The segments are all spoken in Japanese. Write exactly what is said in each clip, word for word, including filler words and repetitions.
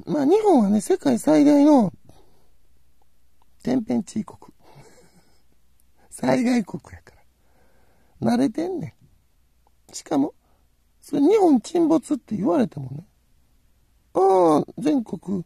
まあ日本はね、世界最大の天変地異国。災害国やから。慣れてんねん。しかも、それ日本沈没って言われてもね。ああ、全国、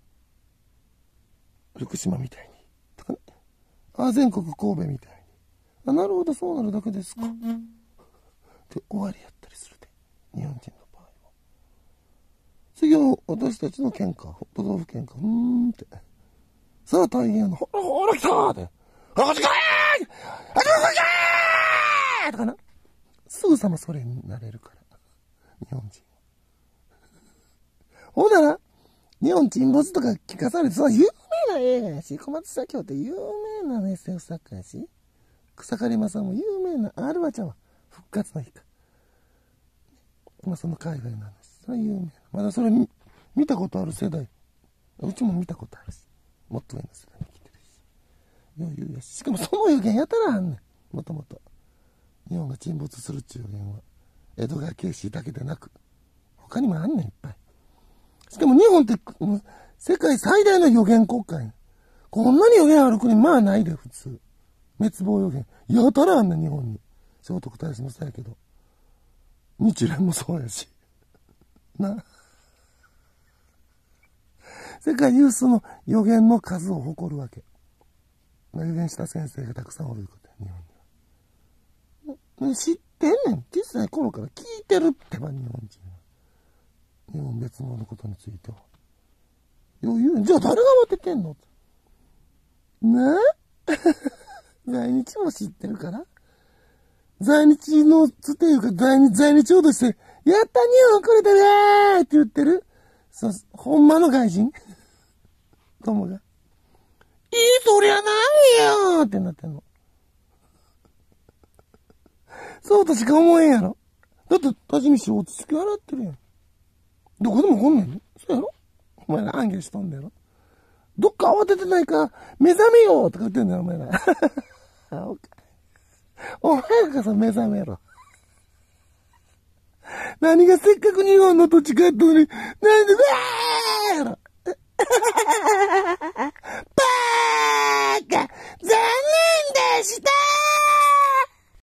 福島みたいに。とかね。ああ、全国神戸みたいに。あ、なるほど、そうなるだけですか。で、終わりやったりするで。日本人の場合は。次は私たちの県か、都道府県か、うーんって。さあ大変やな。ほら、ほら来たーって。あ、こっち来いーあ、こっち来いーとかな。すぐさまそれになれるから。日本人は。ほんなら、日本沈没とか聞かされて、そう、有名な映画やし、小松左京って有名な エスエフ 作家やし、草刈正も有名な、あるわちゃんは、復活の日か。まあその海外の話。それは有名な。まだそれ見、見たことある世代。うちも見たことあるし。もっと上の世代に来てるし。余裕やし。しかもその予言やたらあんねん。もともと。日本が沈没するっていう予言は、江戸川慶史だけでなく、他にもあんねん、いっぱい。しかも日本って、世界最大の予言国家やん。こんなに予言ある国、まあないで、普通。滅亡予言。やたらあんねん、日本に。聖徳太子もそうやけど。日蓮もそうやし。な。世界有数の予言の数を誇るわけ。予言した先生がたくさんおることや、日本には。知ってんねん。小さい頃から聞いてるってば、日本人は。日本滅亡のことについては。余裕。じゃあ誰が当ててんのなあ在日も知ってるから在日のつていうか、在日、在日をとして、やった日本来れたねーって言ってる。そう、ほんまの外人友が。いい、そりゃないよーってなってんの。そうとしか思えんやろ。だって、立ち見して落ち着き笑ってるやん。どこでも来んねんね。そうやろお前ら暗記しとんだやろ。どっか慌ててないか、目覚めようとか言ってんだよ、お前ら。お前らがさ、目覚めろ。何がせっかく日本の土地買ったのに、なんで、うわーやろ。